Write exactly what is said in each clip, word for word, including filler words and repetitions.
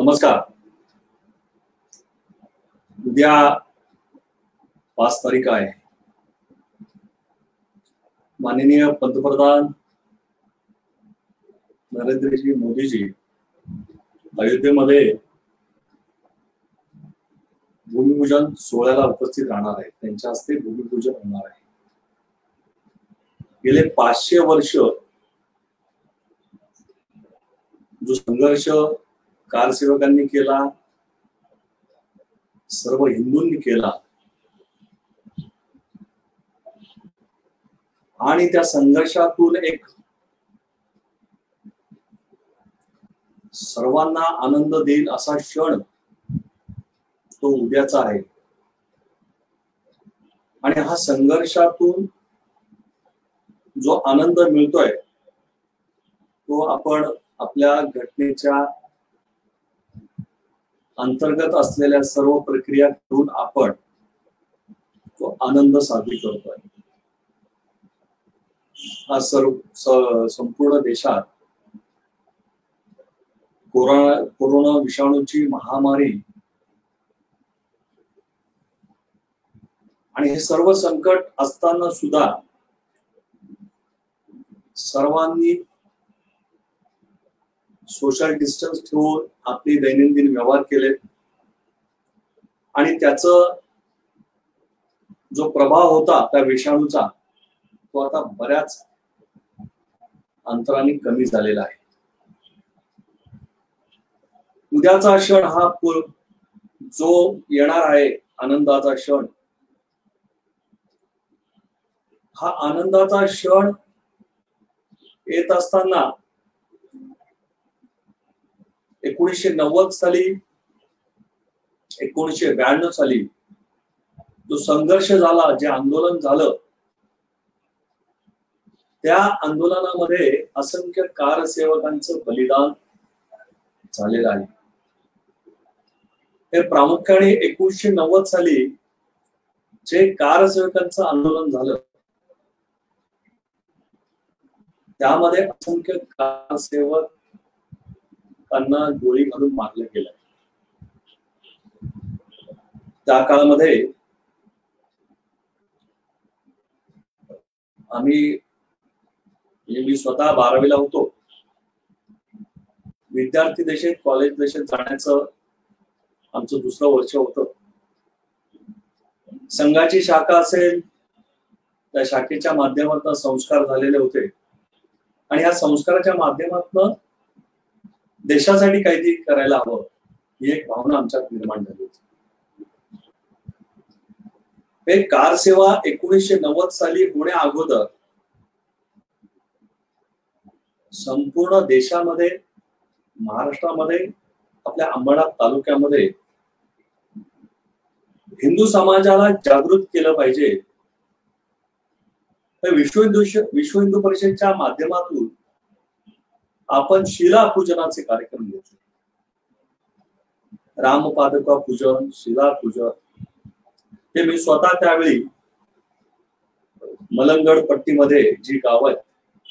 नमस्कार. उद्या पाच तारीख आहे. माननीय पंतप्रधान नरेंद्रजी मोदीजी अयोध्येमध्ये भूमिपूजन सोहळ्याला उपस्थित राहणार आहेत. त्यांच्या हस्ते भूमिपूजन होणार आहे. गेले पाचशे वर्ष जो संघर्ष कारसेवकांनी केला, सर्व हिंदूंनी केला आणि त्या संघर्षातून एक सर्वांना आनंद देईल असा क्षण तो उद्याचा आहे. आणि हा संघर्षातून जो आनंद मिळतोय तो आपण आपल्या घटनेच्या अंतर्गत असलेल्या सर्व प्रक्रिया करून आपण तो आनंद साजरी करतोय. हा सर्व संपूर्ण देशात कोरोना कोरोना विषाणूची महामारी आणि हे सर्व संकट असताना सुद्धा सर्वांनी सोशल डिस्टन्स ठेवून आपली दैनंदिन व्यवहार केले आणि त्याचा जो प्रभाव होता त्या विषाणूचा तो आता बऱ्याच अंतराने कमी झालेला आहे. उद्याचा क्षण हा जो येणार आहे आनंदाचा क्षण, हा आनंदाचा क्षण येत असताना एकोणीसशे नव्वद साली एकोणीसशे ब्याण्णव साली जो संघर्ष झाला, जे आंदोलन झालं, त्या आंदोलनामध्ये असंख्य कारसेवकांचं बलिदान झालेलं आहे. हे प्रामुख्याने एकोणीसशे नव्वद साली जे कारसेवकांचं आंदोलन झालं त्यामध्ये असंख्य कारसेवक त्यांना गोळी घालून मारलं गेलं. त्या काळामध्ये आम्ही मी स्वतः बारावीला होतो. विद्यार्थी देशात कॉलेज देशात जाण्याचं आमचं दुसरं वर्ष होतं. संघाची शाखा असेल त्या शाखेच्या माध्यमातून संस्कार झालेले होते आणि या संस्काराच्या माध्यमातून देशासाठी काहीतरी करायला हवं ही एक भावना आमच्यात निर्माण झाली होती. हे कारसेवा एकोणीसशे नव्वद साली होण्या अगोदर संपूर्ण देशामध्ये, महाराष्ट्रामध्ये, आपल्या अंबरनाथ तालुक्यामध्ये हिंदू समाजाला जागृत केलं पाहिजे. विश्व हिंदू विश्व हिंदू परिषदेच्या माध्यमातून आपण शिलापूजनाचे कार्यक्रम घेतले. रामपादुका पूजन, शिलापूजन हे मी स्वतः त्यावेळी मलंगड पट्टीमध्ये जी गाव आहेत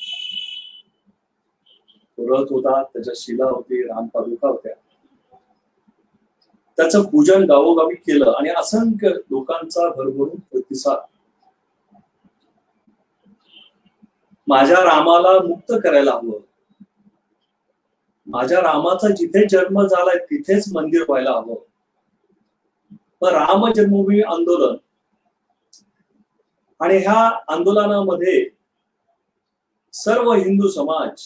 रथ होता, त्याच्या शिला होती, रामपादुका होत्या, त्याचं पूजन गावोगावी केलं आणि असंख्य लोकांचा भरभरून प्रतिसाद. माझ्या रामाला मुक्त करायला हवं, माझ्या रामाचा जिथे जन्म झालाय तिथेच मंदिर व्हायला हवं. पण राम जन्मभूमी आंदोलन आणि ह्या आंदोलनामध्ये सर्व हिंदू समाज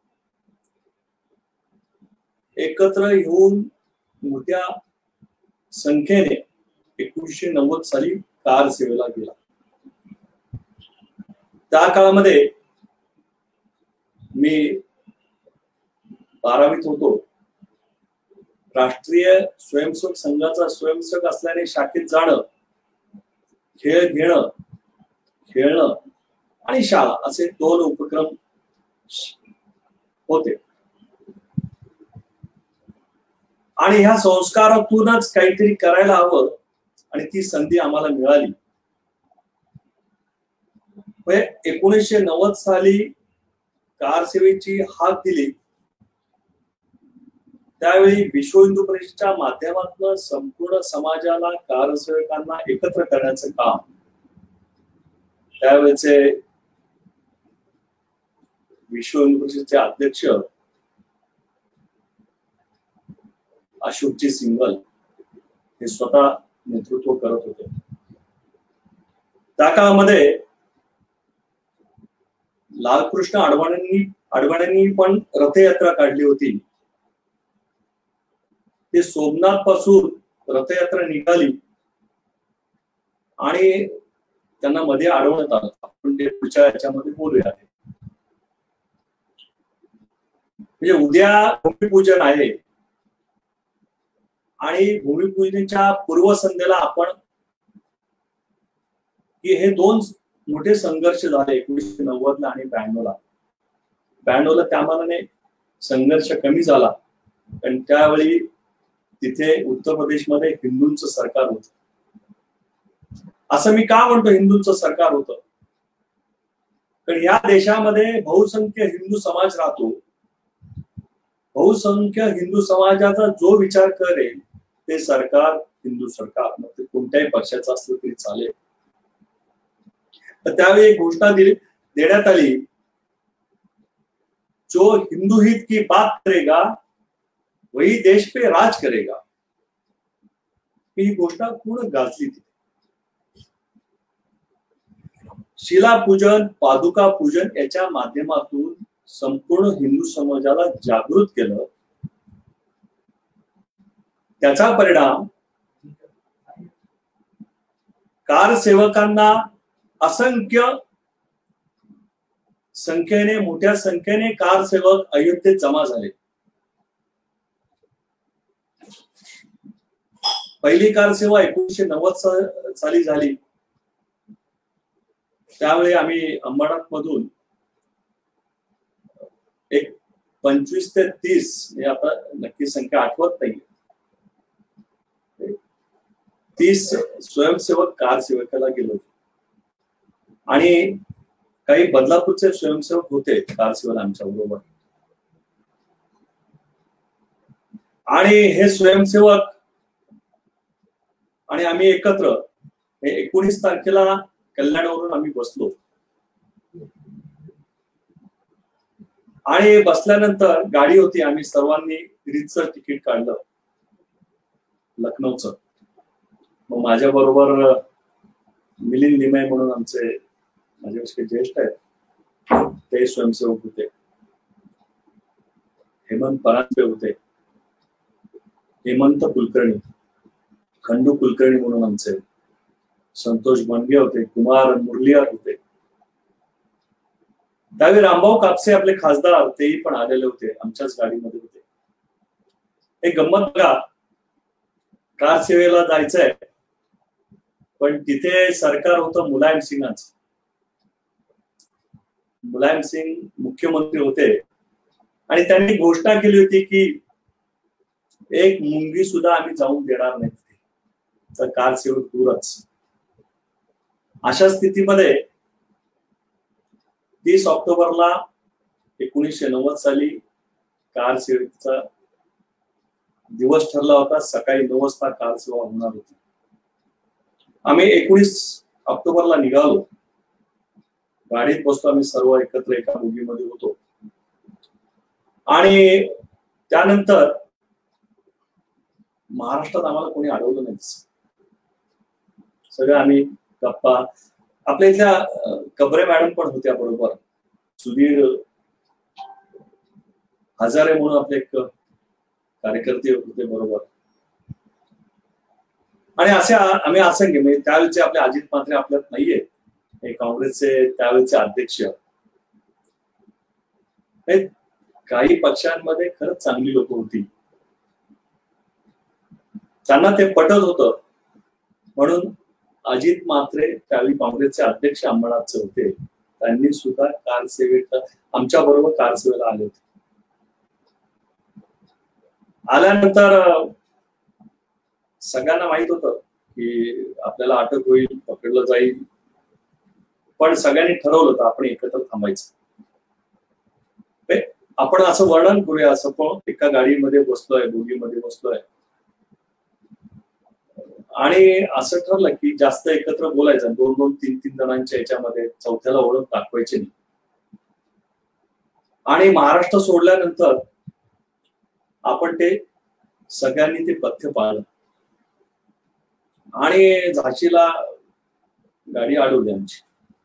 एकत्र येऊन मोठ्या संख्येने एकोणीसशे नव्वद साली कारसेवेला गेला. त्या काळामध्ये मी बारावीत होतो. राष्ट्रीय स्वयंसेवक संघाचा स्वयंसेवक असल्याने शाखेत जाणं, खेळ घेणं, खेळणं आणि शाळा असे दोन उपक्रम होते आणि ह्या संस्कारातूनच काहीतरी करायला हवं आणि ती संधी आम्हाला मिळाली. एकोणीसशे नव्वद साली कारसेवेची हाक दिली त्यावेळी विश्व हिंदू परिषदेच्या माध्यमातून संपूर्ण समाजाला, कारसेवकांना एकत्र करण्याचं काम त्यावेळेचे विश्व हिंदू परिषदेचे अध्यक्ष अशोकजी सिंघल हे स्वतः नेतृत्व करत होते. त्या काळामध्ये लालकृष्ण अडवाणींनी अडवाणींनी पण रथयात्रा काढली होती. ते सोमनाथ पासून रथयात्रा निघाली आणि त्यांना मध्ये अडवण्यात आलं. आपण ते पुढच्या याच्यामध्ये बोलूया. म्हणजे उद्या भूमिपूजन आहे आणि भूमिपूजनाच्या पूर्वसंध्येला आपण की हे दोन मोठे संघर्ष झाले एकोणीसशे नव्वद ला आणि ब्याण्णव ला. ब्याण्णव ला त्या मानाने संघर्ष कमी झाला, पण त्यावेळी तिथे उत्तर प्रदेशमध्ये हिंदूंचं सरकार होतं. असं मी का म्हणतो हिंदूंचं सरकार होतं? कारण या देशामध्ये बहुसंख्य हिंदू समाज राहतो. बहुसंख्य हिंदू समाजाचा जो विचार करेल ते सरकार हिंदू सरकार, मग ते कोणत्याही पक्षाचं असलं तरी चालेल. तर त्यावेळी एक घोषणा दिली देण्यात आली, जो हिंदू हित की बात करेगा वही देश पे राज करेगा. ही घोषणा पूर्ण गाजली थी. शिला पूजन, पादुका पूजन याच्या माध्यमातून संपूर्ण हिंदू समाजाला जागृत केलं. त्याचा परिणाम कारसेवकांना असंख्य संख्येने मोठ्या संख्येने कारसेवक अयोध्येत जमा झाले. पहिली कारसेवा एकोणीसशे नव्वद साली झाली. त्यावेळी आम्ही अंबरनाथ मधून एक पंचवीस ते तीस, म्हणजे आता नक्की संख्या आठवत नाही, तीस स्वयंसेवक कारसेवकाला गेलो होतो. आणि काही बदलापूरचे स्वयंसेवक होते कारसेवक आमच्या बरोबर. आणि हे स्वयंसेवक आणि आम्ही एकत्र एकोणीस तारखेला कल्याणवरून आम्ही बसलो. आणि बसल्यानंतर गाडी होती, आम्ही सर्वांनी रीतसर तिकीट काढलं लखनौचं. मग माझ्या बरोबर मिलिंद निमय म्हणून आमचे माझ्यापेक्षा ज्येष्ठ आहेत ते स्वयंसेवक होते. हेमंत परांजपे होते, हेमंत कुलकर्णी, खंडू कुलकर्णी म्हणून आमचे संतोष बनगे होते, कुमार मुरलियार होते. त्यावेळी रामभाऊ कापसे आपले खासदार तेही पण आलेले होते, आमच्याच गाडीमध्ये होते. एक गंमत बघा, कार सेवेला जायचंय पण तिथे सरकार होतं मुलायम सिंगांचं. मुलायम सिंग मुख्यमंत्री होते आणि त्यांनी घोषणा केली होती की एक मुंगी सुद्धा आम्ही जाऊन देणार नाही, तर कार सेवक दूरच. अशा स्थितीमध्ये तीस ऑक्टोबरला एकोणीसशे नव्वद साली कार सेवेचा दिवस ठरला होता. सकाळी नऊ वाजता कार सेवा होणार होती. आम्ही एकोणीस ऑक्टोबरला निघालो, गाडीत बसतो आम्ही सर्व एकत्र एका बोगीमध्ये होतो. आणि त्यानंतर महाराष्ट्रात आम्हाला कोणी अडवलं नाही. सगळं आम्ही गप्पा, आपल्या इथल्या कबरे मॅडम पण होत्या बरोबर, सुधीर हजारे म्हणून आपले एक कार्यकर्ते होते बरोबर. आणि असे आम्ही असंख्य, म्हणजे त्यावेळेचे आपले अजित म्हात्रे आपल्यात नाहीये, काँग्रेसचे त्यावेळेचे अध्यक्ष. काही पक्षांमध्ये खरंच चांगली लोक होती, त्यांना ते पटत होतं. म्हणून अजित म्हात्रे त्यावेळी काँग्रेसचे अध्यक्ष अंबरनाथचे होते, त्यांनी सुद्धा कारसेवेत आमच्या बरोबर कारसेवेला आले होते. आल्यानंतर सगळ्यांना माहित होतं की आपल्याला अटक होईल, पकडलं जाईल, पण सगळ्यांनी ठरवलं होतं आपण एकत्र थांबायचं. आपण असं वर्णन करूया, असं पण एका गाडीमध्ये बसलोय, बोगीमध्ये बसलोय आणि असं ठरलं की जास्त एकत्र बोलायचं, दोन दोन तीन तीन जणांच्या याच्यामध्ये चौथ्याला ओळख दाखवायची नाही. आणि महाराष्ट्र सोडल्यानंतर आपण ते सगळ्यांनी ते पथ्य पाळलं आणि झाशीला गाडी अडवली आमची.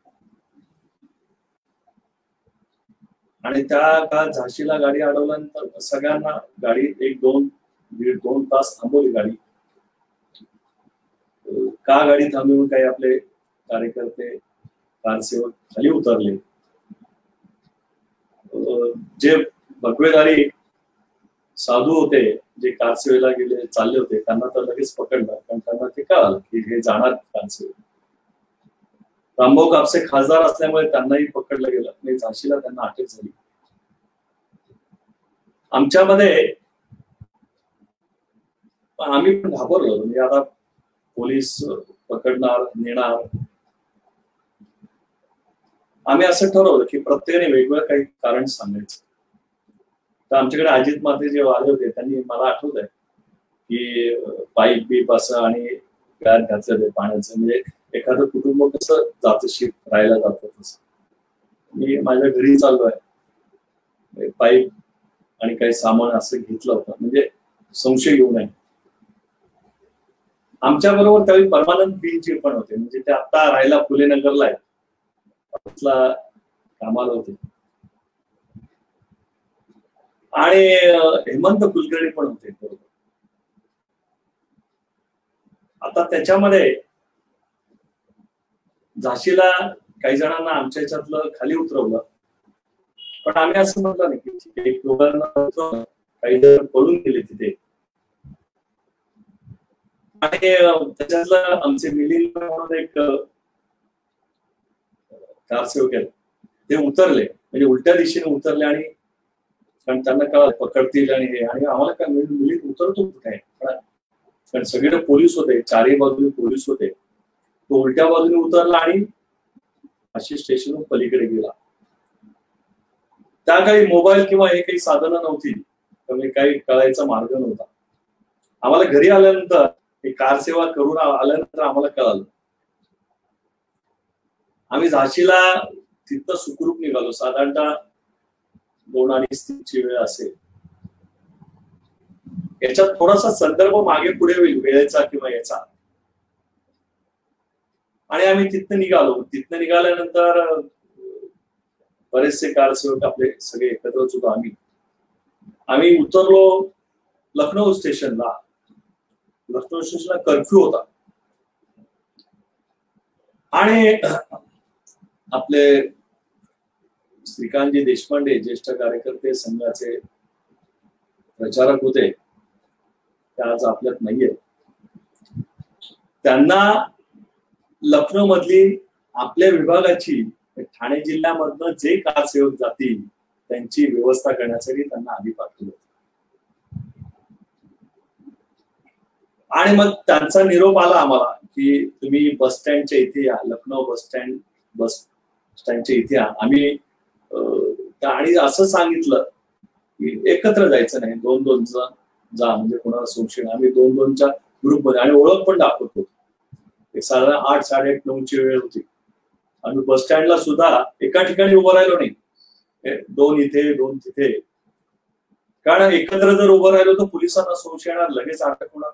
आणि त्या काळात झाशीला गाडी अडवल्यानंतर सगळ्यांना गाडी एक दोन दीड दोन तास थांबवली गाडी. का गाडी थांबवून काही आपले कार्यकर्ते कारसेवक खाली उतरले. जे भगवेदारी साधू होते, जे कारसेवेला गेले चालले होते, त्यांना तर लगेच पकडलं, कारण त्यांना ते कळालं की हे जाणार कारसेवे. रामभाऊ कापसे खासदार असल्यामुळे त्यांनाही पकडलं गेलं आणि झाशीला त्यांना अटक झाली. आमच्यामध्ये आम्ही पण घाबरलो, म्हणजे आता पोलीस पकडणार, नेणार. आम्ही असं ठरवलं की प्रत्येकाने वेगवेगळं काही कारण सांगायचं. तर आमच्याकडे अजित माते जे आले होते त्यांनी मला आठवत आहे की पाईप बीप असं आणि गार घातलं ते पाण्याचं, म्हणजे एखादं कुटुंब कसं जातं शिप राहायला जातं तसं. मी माझ्या घरी चाललोय, पाईप आणि काही सामान असं घेतलं होतं, म्हणजे संशय येऊ नये. आमच्या बरोबर त्यावेळी परमानंद बिनचे पण होते, म्हणजे ते आता राहायला फुले नगरला आहे, कामाला होते. आणि हेमंत कुलकर्णी पण होते बरोबर. आता त्याच्यामध्ये झाशीला काही जणांना आमच्या ह्याच्यातलं खाली उतरवलं, पण आम्ही असं म्हटलं नाही की एक दोघांना उतरवलं, काही जण पळून गेले तिथे. आणि त्याच्यातलं आमचे मिलिंद म्हणून एक कारसेवक आहेत, ते उतरले, म्हणजे उलट्या दिशेने उतरले आणि कारण त्यांना कळलं पकडतील आणि हे, आणि आम्हाला काय मिलिंद उतरतो कुठे, कारण सगळे पोलीस होते, चारही बाजूने पोलीस होते. तो उलट्या बाजूने उतरला आणि अशी स्टेशन पलीकडे गेला. त्या काही मोबाईल किंवा हे काही साधनं नव्हती, त्यामुळे काही कळायचा मार्ग नव्हता. आम्हाला घरी आल्यानंतर कार सेवा करून आल्यानंतर आम्हाला कळालं. आम्ही झाशीला तिथं सुखरूप निघालो, साधारणतः दोन अडीच तीनची वेळ असेल. याच्यात थोडासा संदर्भ मागे पुढे होईल वेळेचा किंवा याचा. आणि आम्ही तिथनं निघालो. तिथनं निघाल्यानंतर बरेचसे कारसेवक आपले सगळे एकत्रच होतो. आम्ही आम्ही उतरलो लखनौ स्टेशनला. लखनौ स्टेशनला कर्फ्यू होता आणि आपले श्रीकांतजी देशपांडे ज्येष्ठ कार्यकर्ते संघाचे प्रचारक होते, ते आज आपल्यात नाहीये. त्यांना लखनौ मधली आपल्या विभागाची ठाणे जिल्ह्यामधनं जे कारसेवक जातील त्यांची व्यवस्था करण्यासाठी त्यांना आधी पाठवलं. आणि मग त्यांचा निरोप आला आम्हाला की तुम्ही बस स्टँडच्या इथे या, लखनौ बस स्टँड बस स्टँडच्या इथे या. आम्ही आणि असं सांगितलं की एकत्र जायचं नाही, दोन दोन जण जा, म्हणजे कोणाला संशय. आम्ही दोन दोनच्या ग्रुपमध्ये आणि ओळख पण दाखवतो. एक साधारण आठ साडेआठ नऊची वेळ होती. आम्ही बस स्टँडला सुद्धा एका ठिकाणी उभं राहिलो नाही, दोन इथे दोन तिथे, कारण एकत्र जर उभं राहिलो तर पोलिसांना संशय येणार, लगेच अटक होणार.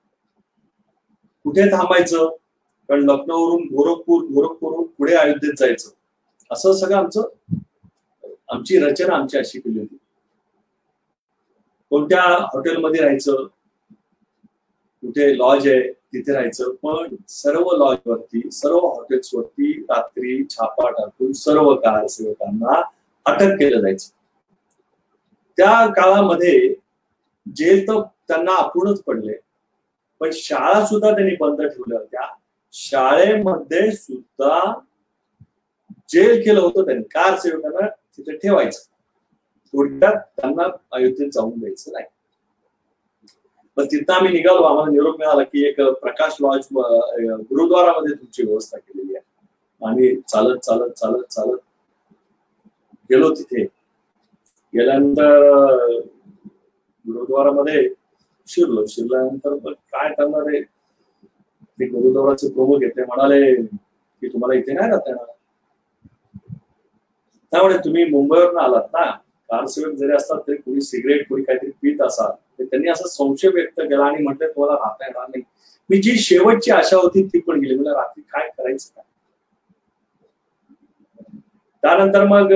कुठे थांबायचं, कारण लखनौवरून गोरखपूर, गोरखपूरवरून पुढे अयोध्येत जायचं, असं सगळं आमचं आमची रचना आमची अशी केली होती. कोणत्या हॉटेलमध्ये राहायचं, कुठे लॉज आहे तिथे राहायचं, पण सर्व लॉज वरती, सर्व हॉटेल्स वरती रात्री छापा टाकून सर्व कारसेवकांना अटक केलं जायचं. त्या काळामध्ये जेल तर त्यांना आपणच पडले, पण शाळा सुद्धा त्यांनी बंद ठेवल्या होत्या. शाळेमध्ये सुद्धा जेल केलं होतं त्यांनी. कारसेवकांना तिथे ठेवायचं, थोडक्यात त्यांना अयोध्येत जाऊन द्यायचं नाही. पण तिथं आम्ही निघालो. आम्हाला निरोप मिळाला की एक प्रकाश लॉज गुरुद्वारामध्ये तुमची व्यवस्था केलेली आहे. आम्ही चालत चालत चालत चालत गेलो तिथे. गेल्यानंतर गुरुद्वारामध्ये शिरलो. शिरल्यानंतर काय करणार आहे, ते गुरुद्वाराचे प्रमुख येते म्हणाले की तुम्हाला इथे नाही राहता येणार. त्यामुळे तुम्ही मुंबईवरून आलात ना, कारसेवक जरी असतात तरी कोणी सिगरेट कोणी काहीतरी पित असाल, त्यांनी असा संशय व्यक्त केला आणि म्हटलं तुम्हाला राहता येणार नाही. मी जी शेवटची आशा होती ती पण गेली. मला रात्री काय करायचं काय. त्यानंतर मग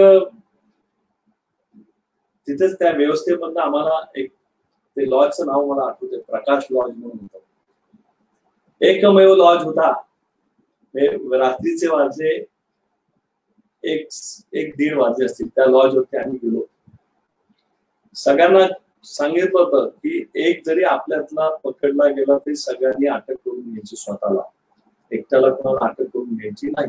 तिथेच त्या व्यवस्थेमधनं आम्हाला एक, ते लॉजचं नाव मला आठवते, प्रकाश लॉज म्हणून होतं. एकमेव लॉज होता. रात्रीचे वाजले एक एक दीड वाजले असतील, त्या लॉज वरती आम्ही गेलो. सगळ्यांना सांगितलं होतं की एक जरी आपल्यातला पकडला गेला तरी सगळ्यांनी अटक करून घ्यायची, स्वतःला एकट्याला कोणाला अटक करून घ्यायची नाही.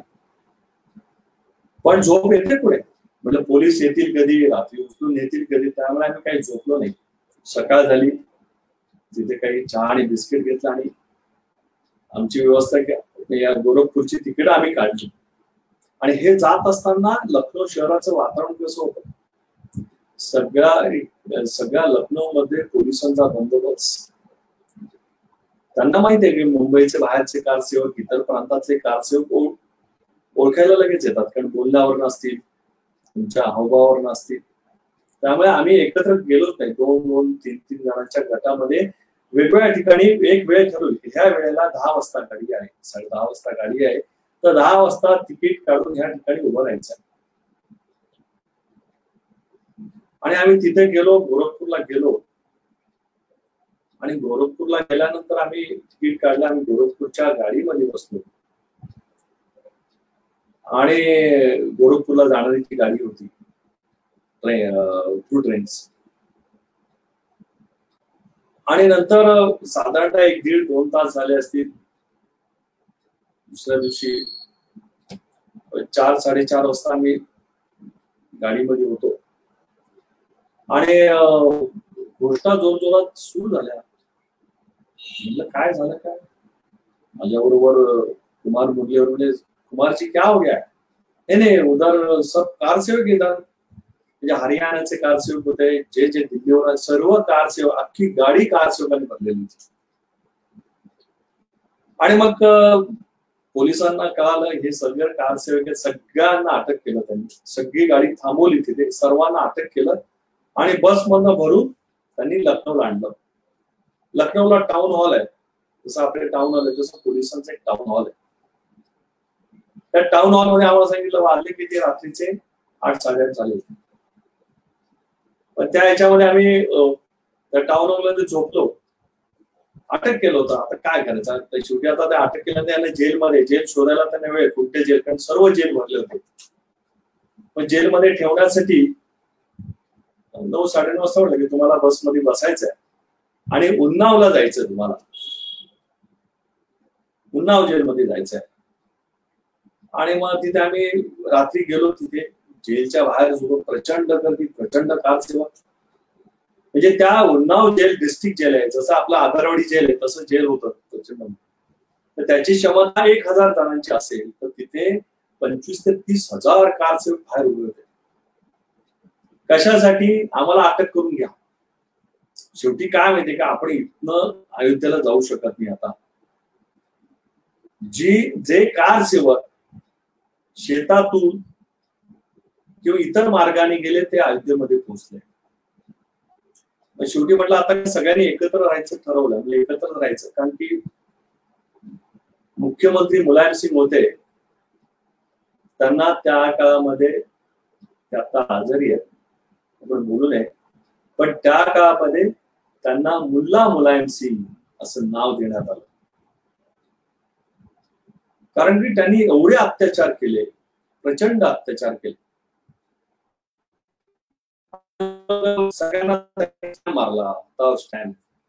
पण झोप येते पुढे, म्हणजे पोलीस येतील कधी, रात्री उचलून येतील कधी, त्यामुळे आम्ही काही झोपलो नाही. सकाळ झाली, तिथे काही चहा आणि बिस्किट घेतलं आणि आमची व्यवस्था या गोरखपूरची तिकीट आम्ही काढली. आणि हे जात असताना लखनौ शहराचं वातावरण कसं होतं, सगळ्या सगळ्या लखनौ मध्ये पोलिसांचा बंदोबस्त. त्यांना माहिती आहे की मुंबईचे बाहेरचे कारसेवक, इतर प्रांतातले कारसेवक ओळखायला लगेच येतात, कारण बोलण्यावर नसतील, तुमच्या हावभावावर नसतील. त्यामुळे आम्ही एकत्र गेलोच नाही. दोन दोन तीन तीन जणांच्या गटामध्ये वेगवेगळ्या ठिकाणी एक वेळ ठरवली की ह्या वेळेला दहा वाजता गाडी आहे, साडे दहा वाजता गाडी आहे, तर दहा वाजता तिकीट काढून ह्या ठिकाणी उभं राहायचं. आणि आम्ही तिथे गेलो, गोरखपूरला गेलो. आणि गोरखपूरला गेल्यानंतर आम्ही तिकीट काढलं, आम्ही गोरखपूरच्या गाडीमध्ये बसलो. आणि गोरखपूरला जाणारी ती गाडी होती टू ट्रेन्स. आणि नंतर साधारणतः एक दीड दोन तास झाले असतील. दुसऱ्या दिवशी चार साडेचार वाजता आम्ही गाडीमध्ये होतो आणि घोषणा जोर जोरात सुरू झाल्या. म्हटलं काय झालं काय. माझ्या बरोबर कुमार मुरलीवर म्हणजे कुमारजी क्या हो गया. नाही नाही उधर सब कारसेवक इधर, म्हणजे हरियाणाचे कारसेवक होते, जे जे दिल्लीवर सर्व कारसेवक, अख्खी गाडी कारसेवकांनी भरलेली होती. आणि मग पोलिसांना कळालं हे सगळे कारसेवक, सगळ्यांना अटक केलं त्यांनी. सगळी गाडी थांबवली तिथे, सर्वांना अटक केलं आणि बसमधनं भरून त्यांनी लखनौला आणलं. लखनौला टाउन हॉल आहे, जसं आपले टाउन हॉल आहे तसं पोलिसांचं एक टाउन हॉल आहे. त्या टाउन हॉल मध्ये आम्हाला सांगितलं वाजले किती, रात्रीचे आठ साडेआठ झाले. पण त्या ह्याच्यामध्ये आम्ही त्या टाउन हॉल मध्ये झोपलो. अटक केलं होतं, आता काय करायचं. शेवटी आता ते अटक केलं त्यांना जेलमध्ये, जेल शोधायला त्यांना वेळ, कुठे जेल, कारण सर्व जेल भरले होते. पण जेलमध्ये ठेवण्यासाठी नऊ साडेनऊ वाजता म्हटलं की तुम्हाला बसमध्ये बसायचंय आणि उन्नावला जायचं, तुम्हाला उन्नाव जेलमध्ये जायचंय. आणि मग तिथे आम्ही रात्री गेलो. तिथे जेलच्या बाहेर जो प्रचंड गर्दी, प्रचंड कारसेवक. म्हणजे त्या उन्नाव जेल डिस्ट्रिक्ट जेल आहे, जसं आपलं आधारवाडी जेल आहे तसं जेल होतं प्रचंड. तर त्याची क्षमता एक हजार जणांची असेल, तर तिथे पंचवीस ते तीस हजार कारसेवक बाहेर उभे होते. कशासाठी, आम्हाला अटक करून घ्या. शेवटी काय माहितीये का, आपण इथनं अयोध्येला जाऊ शकत नाही. आता जी जे कारसेवक शेतातून किंवा इतर मार्गाने गेले ते अयोध्येमध्ये पोहोचले. शेवटी म्हटलं आता सगळ्यांनी एकत्र राहायचं ठरवलं, म्हणजे एकत्र राहायचं. कारण की मुख्यमंत्री मुलायम सिंग होते, त्यांना त्या काळामध्ये, ते आता आजारी आहेत आपण बोलू नये, पण त्या काळामध्ये त्यांना मुल्ला मुलायम सिंग असं नाव देण्यात आलं. कारण की त्यांनी एवढे अत्याचार केले, प्रचंड अत्याचार केले. सगळ्यांना मारला स्टँड.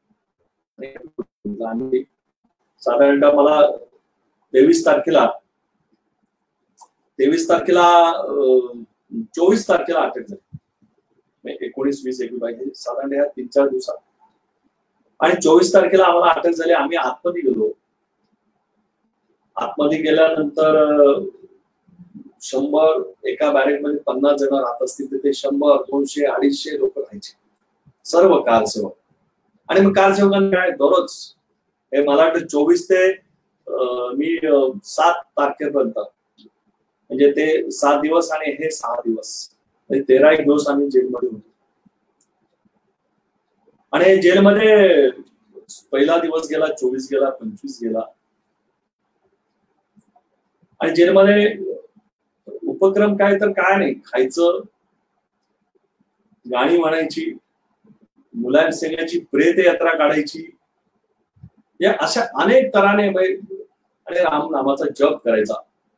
आणि साधारणतः मला तेवीस तारखेला तेवीस तारखेला चोवीस तारखेला अटक झाली. एकोणीस वीस एकवीस पाहिजे साधारण या तीन चार दिवसात. आणि चोवीस तारखेला आम्हाला अटक झाली. आम्ही आतमध्ये गेलो. आतमध्ये गेल्यानंतर शंभर एका बॅरेकमध्ये पन्नास जण राहत असतील तर ते शंभर दोनशे अडीचशे लोक राहायचे, सर्व कारसेवक. आणि मग कारसेवकांना काय दररोज हे मला वाटतं चोवीस ते मी सात तारखेपर्यंत म्हणजे ते सात दिवस आणि हे सहा दिवस म्हणजे तेरा एक दिवस आम्ही जेलमध्ये होतो. आणि जेलमध्ये पहिला दिवस गेला, चोवीस गेला, पंचवीस गेला. आणि जेलमध्ये उपक्रम काय तर काय नाही, खायचं, गाणी म्हणायची, मुलांनी सगळ्याची प्रेत यात्रा काढायची, या अशा अनेक तऱ्हाने आणि राम नामाचा जप करायचा.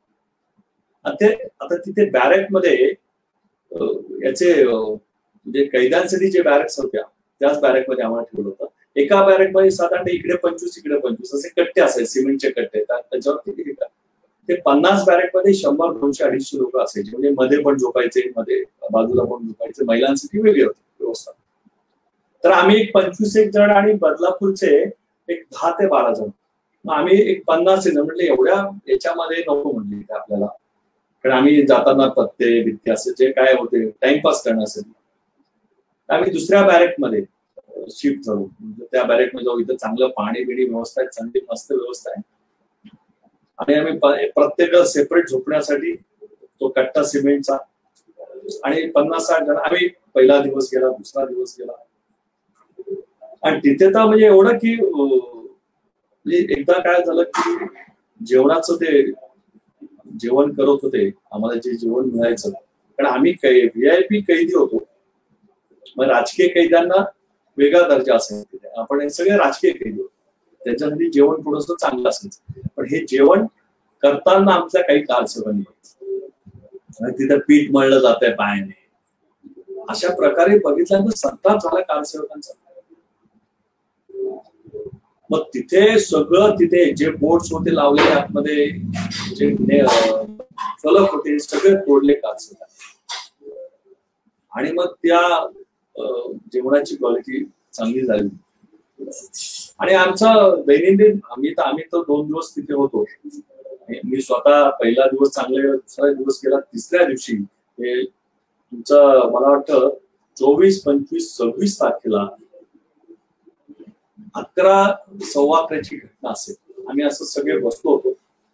आता तिथे बॅरेकमध्ये याचे म्हणजे कैद्यांसाठी जे बॅरेक्स होत्या त्याच बॅरेकमध्ये आम्हाला ठेवलं होतं. एका बॅरेकमध्ये साधारण इकडे पंचवीस इकडे पंचवीस असे कट्टे असायचे, सिमेंटचे कट्टे. त्याच्यावरती ते पन्नास बॅरेकमध्ये शंभर दोनशे अडीचशे लोक असायचे, म्हणजे मध्ये पण झोपायचे, मध्ये बाजूला पण झोपायचे. महिलांसाठी वेगळी होती व्यवस्था. तर आम्ही एक पंचवीस एक जण आणि बदलापूरचे एक दहा ते बारा जण, आम्ही एक पन्नास जण. म्हटलं एवढ्या याच्यामध्ये नको म्हणले आपल्याला, कारण आम्ही जाताना पत्ते बित्ते असे जे काय होते टाइमपास करण्यासाठी आम्ही दुसऱ्या बॅरेकमध्ये शिफ्ट झालो. त्या बॅरेकमध्ये जाऊ, इथं चांगलं पाणी बिणी व्यवस्था आहे, चांगली मस्त व्यवस्था आहे. आणि आम्ही प्रत्येक सेपरेट झोपण्यासाठी तो कट्टा सिमेंटचा आणि पन्नास साठ जण. आम्ही पहिला दिवस गेला, दुसरा दिवस गेला. आणि तिथे तर म्हणजे एवढं की एकदा काय झालं की जेवणाचं ते जेवण करत होते, आम्हाला जे जेवण मिळायचं, कारण आम्ही व्ही आय पी कैदी होतो. मग राजकीय कैद्यांना वेगळा दर्जा असायचा, आपण हे सगळे राजकीय कैदी होतो, त्याच्यासाठी जेवण थोडस चांगलं असायचं. पण हे जेवण करताना आमच्या काही कारसेवकांनी तिथं पीठ मळलं जात आहे पायाने, अशा प्रकारे बघितल्यानंतर संताप झाला कारसेवकांचा. मग तिथे सगळं तिथे जे बोर्ड्स होते लावलेले आतमध्ये, जे फलक होते सगळे तोडले कारसेवकांनी. आणि मग त्या जेवणाची क्वालिटी चांगली झाली. आणि आमचा दैनंदिन आम्ही तर आम्ही तर दोन दिवस तिथे होतो. मी स्वतः पहिला दिवस चांगले, दुसरा दिवस गेला, तिसऱ्या दिवशी हे तुमचं मला वाटतं चोवीस पंचवीस सव्वीस तारखेला अकरा सव्वा अकराची घटना असेल. आम्ही असं सगळे बसलो होतो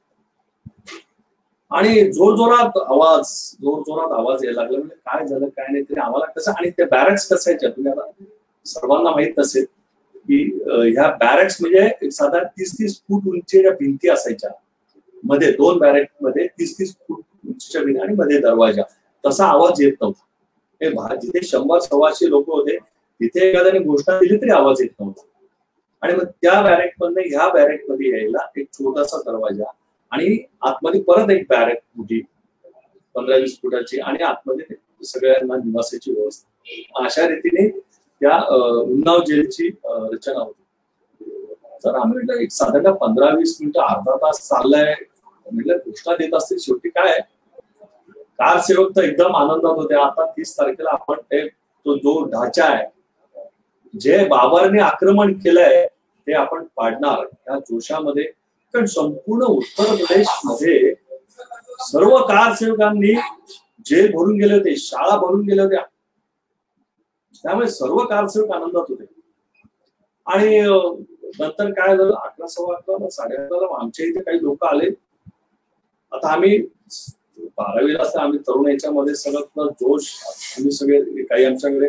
आणि जोरजोरात आवाज जोरजोरात आवाज यायला लागला. म्हणजे काय झालं काय नाही तरी आम्हाला कसं. आणि त्या बॅरक्स कसायच्या तुम्ही आता सर्वांना माहित नसेल की ह्या बॅरक्स म्हणजे साधारण तीस तीस फूट उंचीच्या भिंती असायच्या. मध्ये दोन बॅरेक मध्ये तीस तीस फूट उंचीच्या भिंती आणि मध्ये दरवाजा. तसा आवाज येत नव्हता. हे जिथे शंभर सव्वाशे लोक होते तिथे एखाद्याने घोषणा दिली तरी आवाज येत नव्हता. आणि मग त्या बॅरेक मधनं ह्या बॅरेक मध्ये यायला एक छोटासा दरवाजा आणि आतमध्ये परत एक बॅरेक मोठी पंधरा वीस फुटाची आणि आतमध्ये सगळ्यांना निवासाची व्यवस्था. अशा रीतीने त्या उन्नाव जेलची रचना होती. तर आम्ही म्हटलं एक साधारण पंधरा वीस मिनिटं अर्धा तास चाललाय, म्हटलं घोषणा देत असतील. शेवटी काय कारसेवक तर एकदम आनंदात होते. आता तीस तारखेला आपण ते तो जो ढाचा आहे जे बाबरने आक्रमण केलंय ते आपण पाडणार या जोशामध्ये. कारण संपूर्ण उत्तर प्रदेश मध्ये सर्व कारसेवकांनी जेल भरून गेले होते, शाळा भरून गेल्या होत्या. त्यामुळे सर्व कारसेवक आनंदात होते. आणि नंतर काय झालं, अकरा सव्वा अकरा साडे अकराला आमच्या इथे काही लोक आले. आता आम्ही बारावीला असता आम्ही तरुण याच्यामध्ये सगळं जोश, आम्ही सगळे काही आमच्याकडे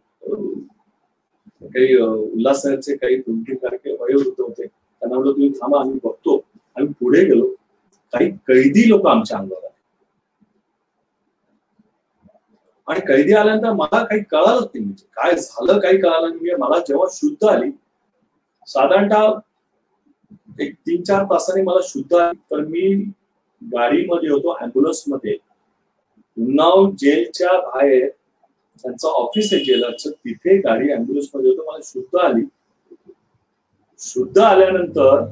काही उल्हासनगरचे काही दोन तीन तारखे वयोवृद्ध होते. त्यांना म्हणलं तुम्ही थांबा आम्ही बघतो. आम्ही पुढे गेलो. काही कैदी लोक आमच्या अंगावर आले आणि कैदी आल्यानंतर मला काही कळालंच नाही, म्हणजे काय झालं काही कळालं नाही. मला जेव्हा शुद्ध आली साधारणतः एक तीन चार तासांनी मला शुद्ध आली, तर मी गाडीमध्ये होतो अँब्युलन्स मध्ये. उन्नाव जेलच्या बाहेर त्यांचं ऑफिस आहे जेलरचं, तिथे गाडी अँब्युलन्स मध्ये होतो. मला शुद्ध आली. शुद्ध आल्यानंतर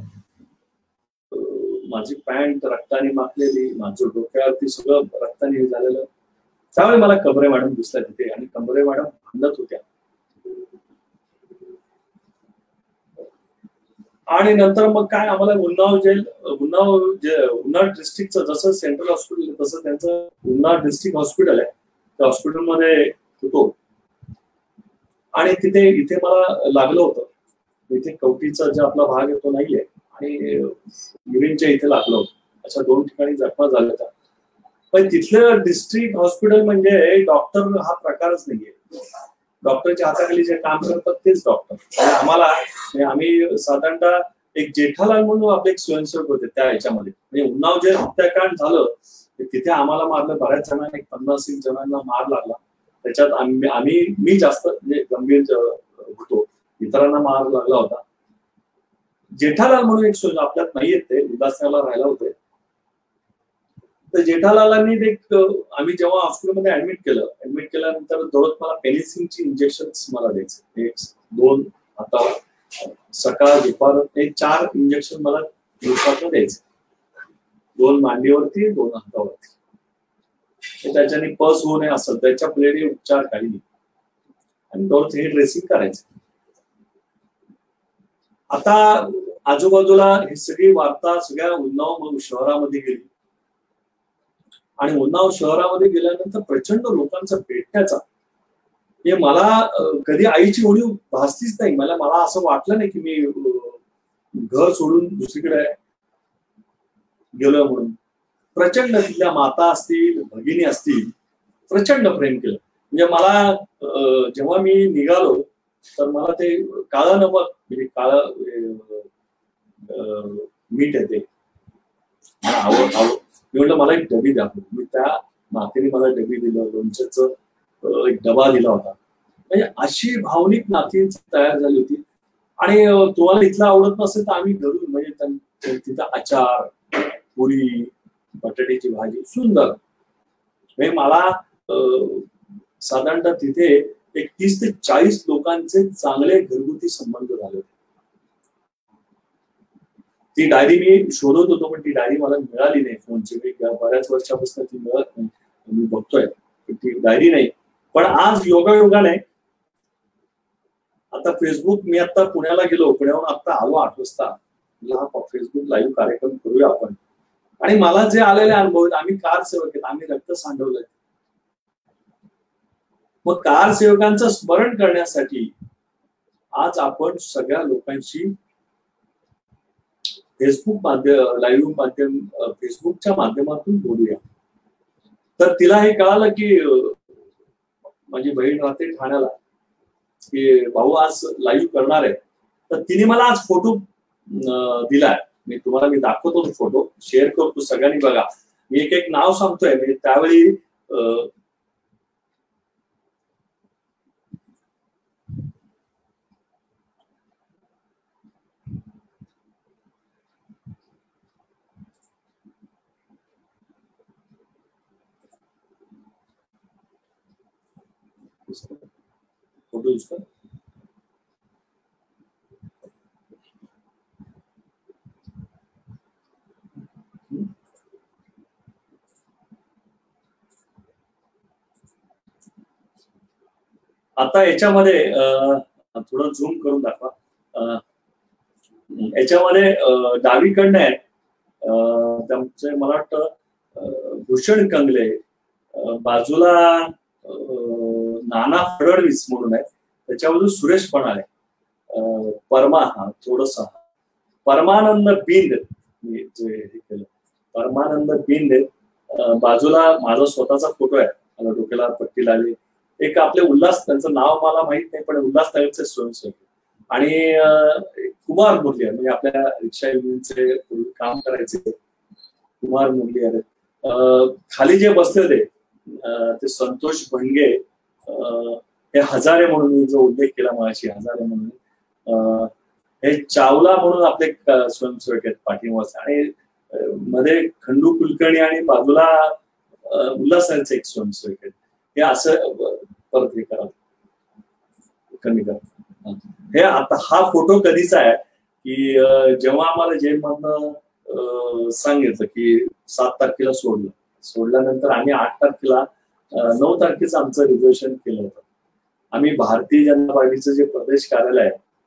माझी पॅन्ट रक्ताने माखलेली, माझं डोक्यावरती सगळं रक्ताने झालेलं. त्यावेळी मला कबरे मॅडम दिसल्या तिथे आणि कबरे मॅडम भांडत होत्या. आणि नंतर मग काय आम्हाला उन्नाव जेल उन्नाव जे उन्नाव डिस्ट्रिक्टचं जसं सेंट्रल हॉस्पिटल तसं त्यांचं उन्नाव डिस्ट्रिक्ट हॉस्पिटल आहे, त्या हॉस्पिटलमध्ये होतो. आणि तिथे इथे मला लागलं होतं, इथे कवठीचा जो आपला भाग आहे तो नाहीये आणि युरिनच्या इथे लागलं होतं. अशा दोन ठिकाणी जखमा झाल्या होत्या. पण तिथलं डिस्ट्रिक्ट हॉस्पिटल म्हणजे डॉक्टर हा प्रकारच नाहीये. डॉक्टरच्या हाताखाली जे काम करतात तेच डॉक्टर. आम्हाला आम्ही साधारणतः एक जेठालाल म्हणून आपले एक स्वयंसेवक होते त्या ह्याच्यामध्ये, म्हणजे उन्नाव जे हत्याकांड झालं तिथे आम्हाला मारलं, बऱ्याच जणांना एक पन्नास एक जणांना मार लागला. त्याच्यात आम्ही आम्ही मी जास्त म्हणजे गंभीर होतो, इतरांना मार लागला होता. जेठालाल म्हणून एक स्वयं आपल्यात नाहीयेत, ते उल्हासनगरला राहायला होते. तर जेठालालांनी एक आम्ही जेव्हा हॉस्पिटलमध्ये ऍडमिट केलं ऍडमिट केल्यानंतर दररोज मला पेनिसिनची इंजेक्शन मला द्यायचे, एक दोन हातावर सकाळ दुपार एक चार इंजेक्शन मला दिवसातून द्यायचे, दोन मांडीवरती दोन हातावरती. त्याच्याने पस होऊ नये असं त्याच्या पुढे उपचार काही नाही आणि दररोज हे ड्रेसिंग करायचं. आता आजूबाजूला ही सगळी वार्ता सगळ्या उन्नाव शहरामध्ये गेली आणि उन्नाव शहरामध्ये गेल्यानंतर प्रचंड लोकांचा भेटण्याचा, हे मला कधी आईची उणीव भासतीच नाही. मला मला असं वाटलं नाही की मी घर सोडून दुसरीकडे गेलोय म्हणून. प्रचंड तिथल्या माता असतील, भगिनी असतील, प्रचंड प्रेम केलं. म्हणजे मला जेव्हा मी निघालो तर मला ते काळं नमक म्हणजे काळं मीठ आहे ते आवड आवड मी म्हटलं मला एक डबी द्या. मी त्या नातीने मला डबी दिलं, लोणच्याचं एक डबा दिला होता. म्हणजे अशी भावनिक नाती तयार झाली होती. आणि तुम्हाला इथलं आवडत नसेल तर आम्ही घरून म्हणजे तिथं अचार, पुरी, बटाट्याची भाजी सुंदर. म्हणजे मला साधारणतः तिथे एक तीस ते चाळीस लोकांचे चांगले घरगुती संबंध झाले होते. ती डायरी मी शोधत होतो पण ती डायरी मला मिळाली नाही. फोनची बऱ्याच वर्षापासून ती मिळत नाही, मी बघतोय ती डायरी नाही. पण आज योगायोगाने आता फेसबुक, मी आता पुण्याला गेलो, पुण्याहून आता आलो आठ वाजता, हा फेसबुक लाईव्ह कार्यक्रम करूया आपण. आणि मला जे आलेले अनुभव आहेत, आम्ही कार सेवक आहेत, आम्ही रक्त सांडवलंय. मग कार सेवकांचं स्मरण करण्यासाठी आज आपण सगळ्या लोकांशी फेसबुक माध्यम लाईव्ह माध्यम फेसबुकच्या माध्यमातून बोलूया. तर तिला हे कळालं की माझी बहीण राहते ठाण्याला, की भाऊ आज लाईव्ह करणार आहे. तर तिने मला आज फोटो दिलाय, मी तुम्हाला मी दाखवतो तो फोटो, शेअर करतो, सगळ्यांनी बघा. मी एक एक नाव सांगतोय. मी त्यावेळी फोटो उसका आता याच्यामध्ये थोडं झूम करून दाखवा. याच्यामध्ये डावीकडनं आहे त्यांचे मला वाटतं भूषण कंगले, बाजूला नाना फडणवीस म्हणून आहे, त्याच्यामधून सुरेश पणाले, परमा हा थोडसा परमानंद बिंद जे हे केलं परमानंद बिंद, बाजूला माझा स्वतःचा फोटो आहे, मला डोक्याला पट्टी लागली. एक आपले उल्हास, त्यांचं नाव मला माहित नाही पण उल्हासनगरचे स्वयंसेवक, आणि कुमार मुरली म्हणजे आपल्या रिक्षा युनियनचे काम करायचे कुमार मुरली आहेत. खाली जे बसले होते ते संतोष भंगे, हे हजारे म्हणून जो उल्लेख केला माझ्याशी, हजारे म्हणून हे चावला म्हणून आपले स्वयंसेवक आहेत पाठीमागे, आणि मध्ये खंडू कुलकर्णी आणि बाजूला उल्हासनगरचे एक स्वयंसेवक आहेत. हे असं परत हे करा, कमी करा. हे आता हा फोटो कधीचा आहे की जेव्हा आम्हाला जेलमधनं सांगितलं की सात तारखेला सोडलं, सोडल्यानंतर आम्ही आठ तारखेला नऊ तारखेचं आमचं रिझर्वेशन केलं होतं. आम्ही भारतीय जनता पार्टीचं जे प्रदेश कार्यालय आहे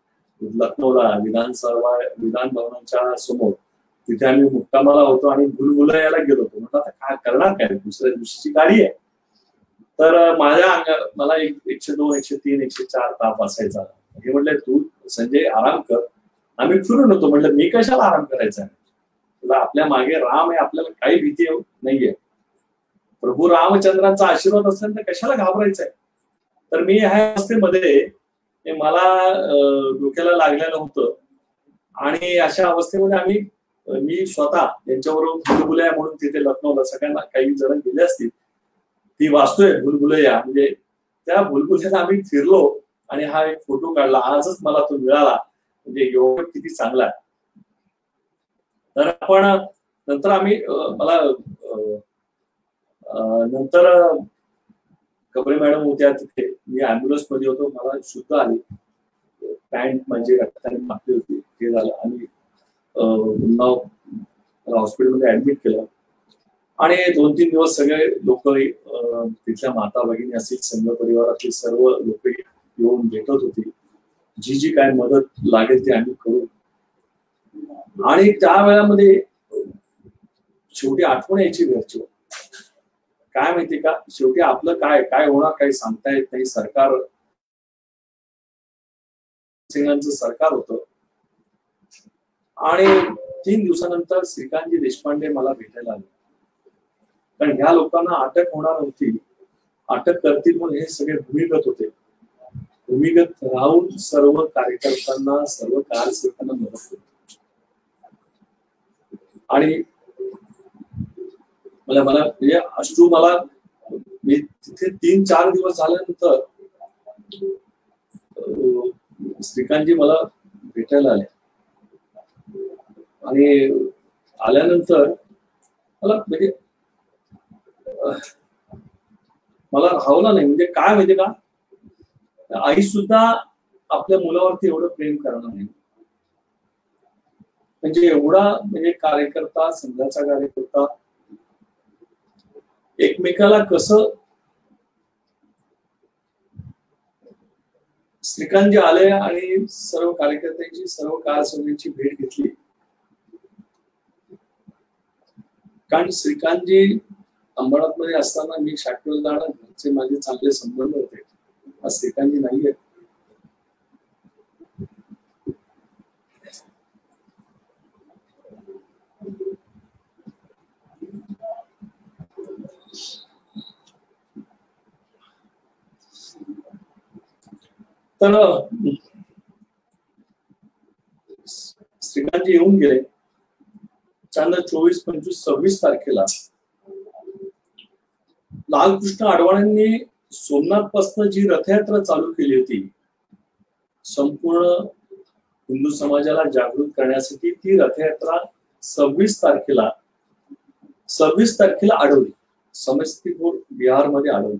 लखनौला विधानसभा विधान भवनाच्या समोर, तिथे आम्ही मुक्कामाला होतो आणि भुलभुलैयाला गेलो होतो. म्हटलं आता काय करणार, काय दुसऱ्या दिवशीची गाडी आहे. तर माझ्या अंगा मला एक एकशे दोन एकशे तीन एकशे चार ताप असायचा. हे म्हटलं तू संजय आराम कर, आम्ही फिरून होतो. म्हटलं मी कशाला आराम करायचा, तुला आपल्या मागे राम आहे, आपल्याला काही भीती नाहीये. प्रभू रामचंद्रांचा आशीर्वाद असेल तर कशाला घाबरायचंय. तर मी ह्या अवस्थेमध्ये मला डोक्याला लागलेलं होतं आणि अशा अवस्थेमध्ये आम्ही मी स्वतः त्यांच्याबरोबर भुलभुलैया म्हणून तिथे लखनौला सगळ्यांना काही जण गेले असतील, ती वाचतोय भुलभुलैया, म्हणजे त्या भुलभुलैयाला आम्ही फिरलो आणि हा एक फोटो काढला. आजच मला तो मिळाला, म्हणजे योग किती चांगला आहे. तर आपण नंतर आम्ही मला नंतर कबरे मॅडम होत्या तिथे, मी अँब्युलन्स मध्ये होतो, मला शुद्ध आली, पॅन्ट म्हणजे रक्ताने मागली होती, ते झालं आणि उन्नाव हॉस्पिटलमध्ये ऍडमिट केलं. आणि दोन तीन दिवस सगळे लोक, तिथल्या माता भगिनी असतील, संघ परिवारातले सर्व लोक येऊन भेटत होती. जी जी काय मदत लागेल ती आम्ही करू. आणि त्या वेळामध्ये शेवटी आठवण यायची घरची. काय माहिती का, शेवटी आपलं काय काय होणार काही सांगता येत नाही. सरकार सिंगांचं सरकार होतं. आणि तीन दिवसानंतर श्रीकांतजी देशपांडे मला भेटायला आले, कारण ह्या लोकांना अटक होणार होती. अटक करतील म्हणून हे सगळे भूमिगत होते. भूमिगत राहून सर्व कार्यकर्त्यांना, सर्व कार्यकर्त्यांना मदत करतो. आणि मला मला म्हणजे अश्रू मला, मी तिथे तीन चार दिवस झाल्यानंतर श्रीकांतजी मला भेटायला आले. आणि आल्यानंतर मला म्हणजे मला राहवलं नाही. म्हणजे काय माहिती का, आई सुद्धा आपल्या मुलावरती एवढं प्रेम करणार नाही. म्हणजे एवढा म्हणजे कार्यकर्ता, संघाचा कार्यकर्ता एकमेकाला कसं. श्रीकांतजी आले आणि सर्व कार्यकर्त्यांची, सर्व कारसमितीची भेट घेतली. कारण श्रीकांतजी अंबरनाथ मध्ये असताना मी शाटकल जाणं, घरचे माझे चांगले संबंध होते. आज श्रीकांतजी नाहीये. तर श्रीकांतजी येऊन गेले. चांद चोवीस पंचवीस सव्वीस तारखेला लालकृष्ण अडवाणींनी सोमनाथ पासून जी रथयात्रा चालू केली होती, संपूर्ण हिंदू समाजाला जागृत करण्यासाठी, ती रथयात्रा सव्वीस तारखेला सव्वीस तारखेला अडवली. समस्तीपूर बिहारमध्ये अडवली.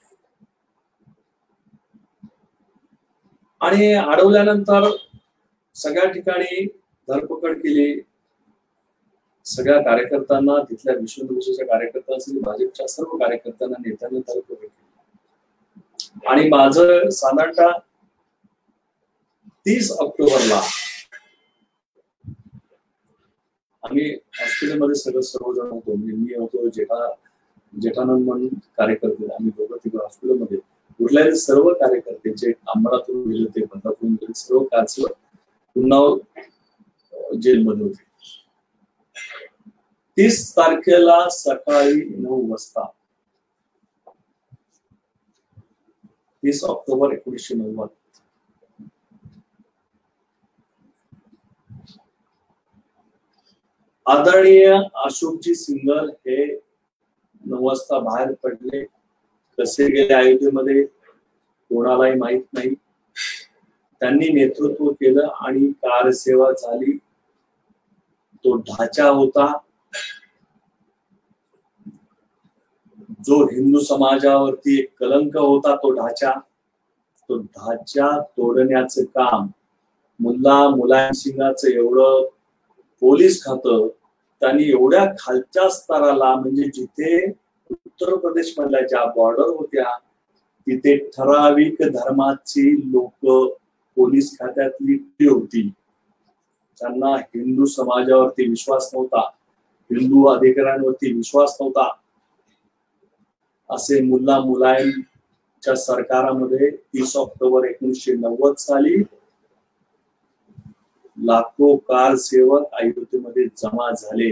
आणि अडवल्यानंतर सगळ्या ठिकाणी धरपकड केली. सगळ्या कार्यकर्त्यांना, तिथल्या विश्वविद्यालयाच्या कार्यकर्त्यांसाठी भाजपच्या सर्व कार्यकर्त्यांना, नेत्यांना धरपकड केली. आणि माझं साधारणतः तीस ऑक्टोबरला आम्ही हॉस्पिटलमध्ये सगळं सर्वजण होतो. म्हणजे मी होतो, जेठा जेठानंद म्हणून कार्यकर्ते, आम्ही दोघं तिकडे हॉस्पिटलमध्ये. उरलेले सर्व कार्यकर्ते जे अंबरातून गेले होते, बंधातून गेले, सर्व कारचे उन्नाव जेलमध्ये होते. तीस तारखेला सकाळी नऊ वाजता, तीस ऑक्टोबर एकोणीसशे नव्वद, आदरणीय अशोकजी सिंघल हे नऊ वाजता बाहेर पडले. कसे गेले अयोध्येमध्ये कोणालाही माहित नाही. त्यांनी नेतृत्व केलं आणि कारसेवा झाली. तो ढाचा होता जो हिंदू समाजावरती एक कलंक होता. तो ढाचा तो ढाचा तोडण्याचं काम मुल्ला मुलायम सिंगाचं एवढं पोलीस खातं त्यांनी एवढ्या खालच्या स्तराला, म्हणजे जिथे उत्तर प्रदेश मधल्या ज्या बॉर्डर होत्या तिथे ठराविक धर्माची लोक पोलीस खात्यातली ती होती, त्यांना हिंदू समाजावरती विश्वास नव्हता, हिंदू अधिकाऱ्यांवरती विश्वास नव्हता, असे मुल्ला मुलायमच्या सरकारामध्ये तीस ऑक्टोबर एकोणीसशे नव्वद साली लाखो कारसेवक अयोध्येमध्ये जमा झाले.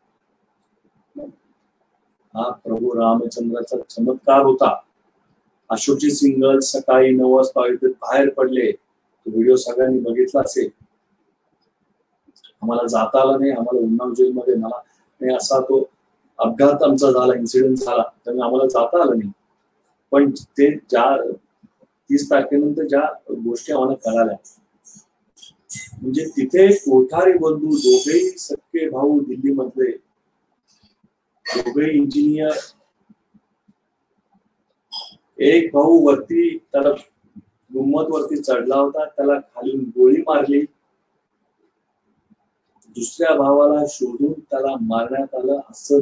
हा प्रभू रामचंद्राचा चमत्कार होता. अशोकजी सिंगल सकाळी नऊ वाजता अयोध्येत बाहेर पडले. तो व्हिडिओ सगळ्यांनी बघितला असेल. आम्हाला जाता आलं नाही, आम्हाला उन्नाव जेलमध्ये मला नाही असा तो अपघात आमचा झाला, इन्सिडेंट झाला, त्यामुळे आम्हाला जाता आलं नाही. पण ते ज्या तीस तारखेनंतर ज्या गोष्टी आम्हाला कळाल्या, म्हणजे तिथे कोठारी बंधू दोघेही सख्खे भाऊ दिल्लीमधले, दोघे इंजिनियर, एक भाऊ वरती त्याला गुम्मत वरती चढला होता, त्याला खालून गोळी मारली, दुसऱ्या भावाला शोधून त्याला मारण्यात आलं. असं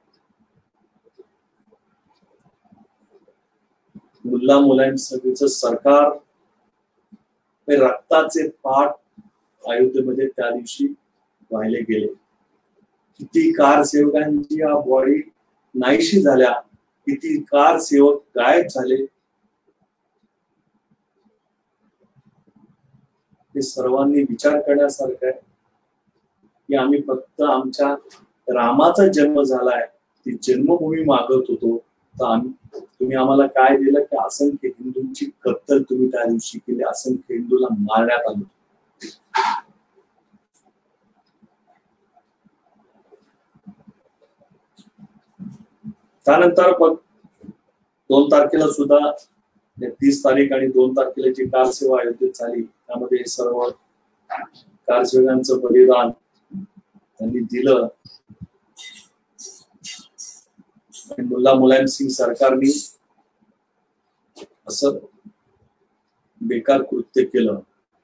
मुल्ला मुलायम सगळीचं सरकार रक्ताचे पाठ अयोध्येमध्ये त्या दिवशी वाहिले गेले. किती कारसेवकांची या बॉडी नाहीशी झाल्या, किती कारसेवक गायब झाले, हे सर्वांनी विचार करण्यासारखं आहे की आम्ही फक्त आमच्या रामाचा जन्म झालाय, ती जन्मभूमी मागत होतो, तर आम्ही तुम्ही आम्हाला काय दिलं की असंख्य हिंदूंची कत्तल तुम्ही त्या दिवशी केली, असंख्य हिंदूला मारण्यात आलं. त्यानंतर पण दोन तारखेला सुद्धा तीस तारीख आणि दोन तारखेला जी कारसेवा अयोध्येत झाली, त्यामध्ये सर्व कारसेवकांचं बलिदान त्यांनी दिलं. मुल्ला मुलायम सिंग सरकारने असं बेकार कृत्य केलं.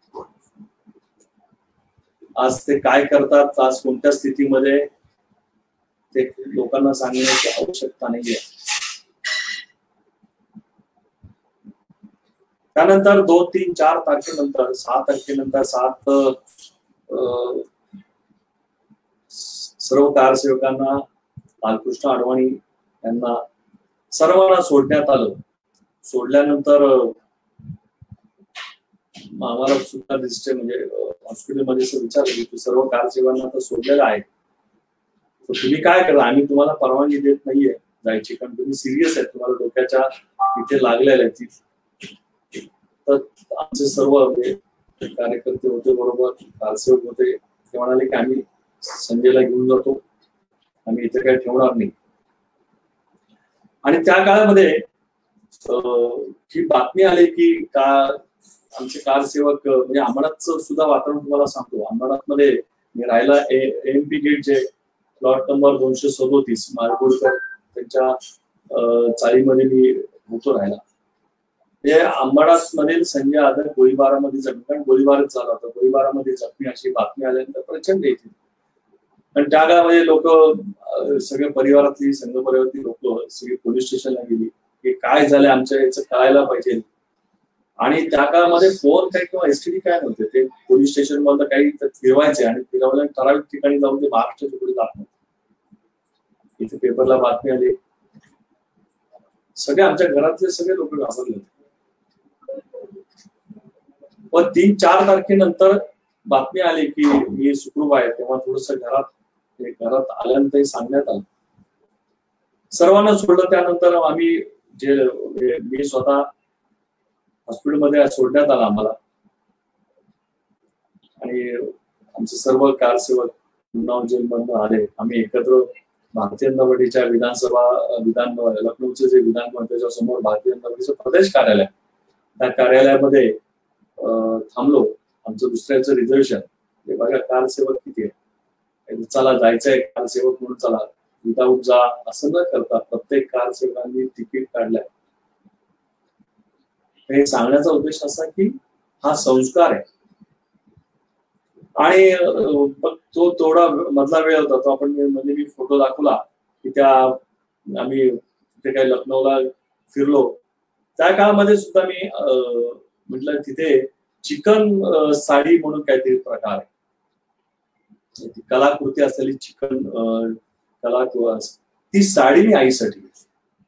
आज ते काय करतात, आज कोणत्या स्थितीमध्ये, ते लोकांना सांगण्याची आवश्यकता नाहीये. त्यानंतर दोन तीन चार तारखेनंतर सहा तारखेनंतर सात सर्व कारसेवकांना लालकृष्ण अडवाणी यांना सर्वांना सोडण्यात आलं. सोडल्यानंतर आम्हाला सुद्धा दिसते, म्हणजे हॉस्पिटलमध्ये असं विचारलं की सर्व कारसेवकांना तर सोडलेलं आहे, तर तुम्ही काय करा, आम्ही तुम्हाला परवानगी देत नाहीये जायची, कारण तुम्ही सिरियस आहे, तुम्हाला डोक्याच्या इथे लागलेलं आहे. तर आमचे सर्व कार्यकर्ते होते, बरोबर कारसेवक होते, ते म्हणाले की आम्ही संजयला घेऊन जातो, आम्ही इथे काही ठेवणार नाही. आणि त्या काळामध्ये ही बातमी आली की का आमचे कारसेवक, म्हणजे अंबरनाथचं सुद्धा वातावरण तुम्हाला सांगतो. अंबरनाथ मध्ये मी राहिला M P gate J plot number दोनशे सदोतीस मारगोडकर त्यांच्या चाळीमध्ये मी होतो राहिला. हे अंबरनाथ मधील संजय आदर गोळीबारामध्ये जखमी, कारण गोळीबारच झाला होता, गोळीबारामध्ये जखमी अशी बातमी आल्यानंतर प्रचंड येते. आणि त्या काळामध्ये लोक सगळे परिवारातली संघ परिवारातली लोक सगळी पोलीस स्टेशनला गेली की काय झालंय, आमच्या याचं कळायला पाहिजे. आणि त्या काळामध्ये फोन काय किंवा एसटीडी काय नव्हते, ते पोलीस स्टेशन मधलं काही फिरवायचे आणि फिरवल्या ठराविक ठिकाणी जाऊन ते महाराष्ट्राच्या पुढे जात नव्हते. इथे पेपरला बातमी आली, सगळे आमच्या घरातले सगळे लोक घाबरले होते. पण तीन चार तारखेनंतर बातमी आली की मी सुखरूप आहे, तेव्हा थोडस घरात घरात आल्यानंतर सांगण्यात आलं. सर्वांना सोडलं. त्यानंतर आम्ही जे मी स्वतः हॉस्पिटलमध्ये सोडण्यात आला आम्हाला, आणि आमचे सर्व कारसेवक उन्नाव जेलमधून आले. आम्ही एकत्र भारतीय जनता पार्टीच्या विधानसभा विधान लखनौचे जे विधान भवन त्याच्या समोर भारतीय जनता पार्टीचं प्रदेश कार्यालय, त्या कार्यालयामध्ये थांबलो. आमचं दुसऱ्याचं रिझर्वेशन, हे बघा कारसेवक किती आहे, चला जायचंय कारसेवक म्हणून चला, विदाऊट जा असं न करता प्रत्येक कारसेवकांनी तिकीट काढलंय. हे सांगण्याचा उद्देश असा की हा संस्कार आहे. आणि तो थोडा मधला वेळ होता, तो आपण म्हणजे मी फोटो दाखवला की त्या आम्ही तिथे काही लखनौला फिरलो. त्या काळामध्ये सुद्धा मी म्हटलं तिथे चिकन साडी म्हणून काहीतरी प्रकार आहे, कलाकृती असलेली चिकन कला ती साडी मी आईसाठी घेतली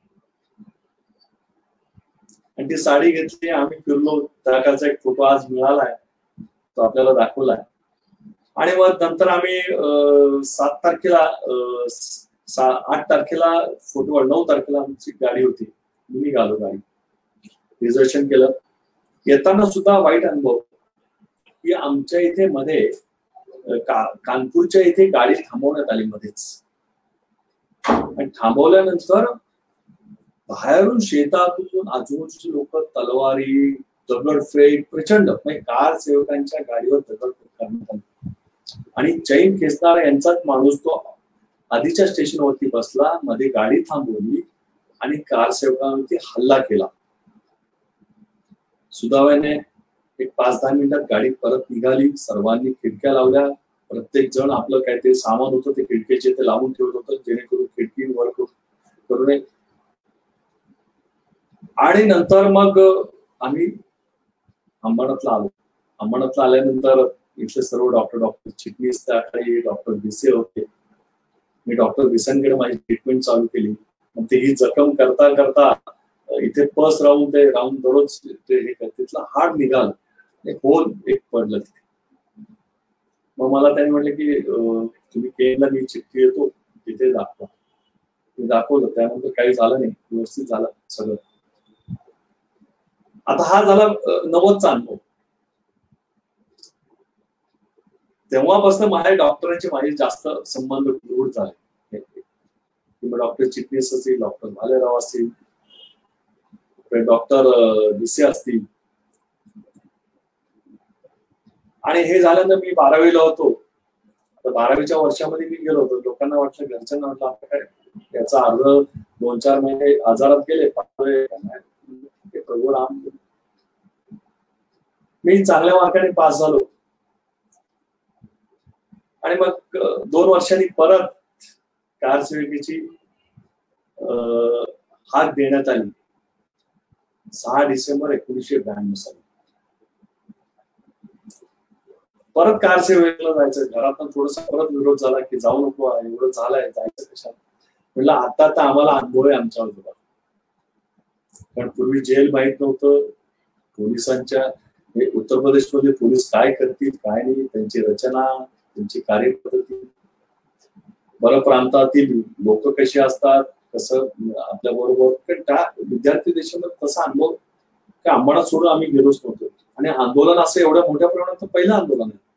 आणि ती साडी घेतली. आम्ही फिरलो, त्याचा एक फोटो आज मिळालाय, तो आपल्याला दाखवलाय. आणि मग नंतर आम्ही सात तारखेला आठ तारखेला फोटो नऊ तारखेला आमची गाडी होती, मी निघालो, गाडी रिझर्वेशन केलं. येताना सुद्धा वाईट अनुभव की आमच्या इथे मध्ये का, कानपूरच्या इथे गाडी थांबवण्यात आली मध्येच, आणि थांबवल्यानंतर बाहेरून शेतातून आजूबाजूचे लोक तलवारी दगडफेक प्रचंड, म्हणजे कार सेवकांच्या गाडीवर दगडफेक करण्यात आली. आणि चैन खेचणारा यांचाच माणूस तो आधीच्या स्टेशनवरती बसला, मध्ये गाडी थांबवली आणि कार सेवकांवरती हल्ला केला. सुदैवाने एक पाच दहा मिनिटात गाडी परत निघाली. सर्वांनी खिडक्या लावल्या, प्रत्येक जण आपलं काहीतरी सामान होतं ते खिडकीचे ते लावून ठेवत होतं, जेणेकरून खिडकी वर करू नये. आणि नंतर मग आम्ही अंबरनाथला आलो. अंबरनाथला आल्यानंतर इथले सर्व डॉक्टर डॉक्टर चिटणीस त्याकडे डॉक्टर भिसे होते. मी डॉक्टर भिसेंकडे माझी ट्रीटमेंट चालू केली. मग ते ही जखम करता करता इथे पस राहून ते राहून दररोज ते हे तिथला हाड निघाल, एक होल एक पडलं तिथे. मग मला त्यांनी म्हटलं की तुम्ही केला, मी चिठ्ठी येतो तिथे दाखवा. मी दाखवलं, त्यानंतर काही झालं नाही, व्यवस्थित झालं सगळं. आता हा झाला नव्वदचा अनुभव. तेव्हापासून माझ्या डॉक्टरांचे माझे जास्त संबंध दृढ झाले. डॉक्टर चिटणीस असतील, डॉक्टर भालेराव असतील, डॉक्टर भिसे असतील. आणि हे झाल्यानंतर मी बारावीला होतो. बारावीच्या वर्षामध्ये मी गेलो होतो. लोकांना वाटलं, घरच्यांना वाटलं आता काय याचा अर्ध दोन चार महिने आजारात गेले, प्रभू राम. मी चांगल्या मार्काने पास झालो. आणि मग दोन वर्षांनी परत कार सेविकेची हाक देण्यात आली, सहा डिसेंबर एकोणीसशे ब्याण्णव साली. परत कार सेवेला जायचं. घरातून थोडासा परत विरोध झाला की जाऊ नको, एवढं झालंय, जायचं कशा. म्हटलं आता तर आम्हाला अनुभव आहे आमच्यावर होता, कारण पूर्वी जेल माहित नव्हतं. पोलिसांच्या उत्तर प्रदेशमध्ये पोलीस काय करतील काय नाही, त्यांची रचना, त्यांची कार्यपद्धती, बरं प्रांतातील लोक कशी असतात, कसं आपल्या बरोबर. त्या विद्यार्थी देशामध्ये तसा अनुभव काय अंबरनाथ सोडून आम्ही गेलोच नव्हतो. आणि आंदोलन असं एवढ्या मोठ्या प्रमाणात पहिलं आंदोलन आहे.